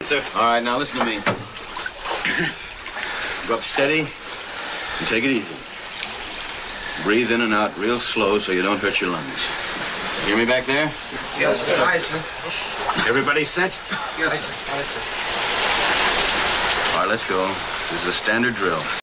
Sir. All right, now listen to me. Go up steady and take it easy. Breathe in and out real slow so you don't hurt your lungs. Hear me back there? Yes, sir. Aye, sir. Everybody set? Yes, sir. Aye, sir. All right, let's go. This is a standard drill.